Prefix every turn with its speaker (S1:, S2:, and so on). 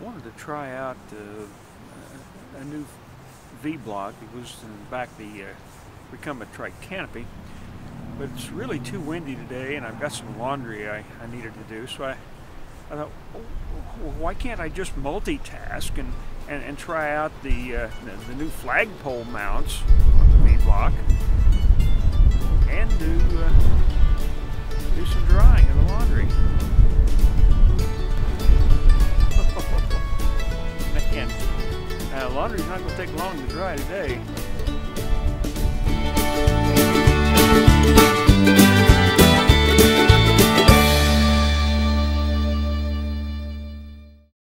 S1: wanted to try out a new V-block. It goes in the back of the Recumbent Trike Canopy, but it's really too windy today, and I've got some laundry I needed to do. So I thought, well, why can't I just multitask and try out the new flagpole mounts on the V-block and do some drying of the laundry. Man, laundry's not going to take long to dry today.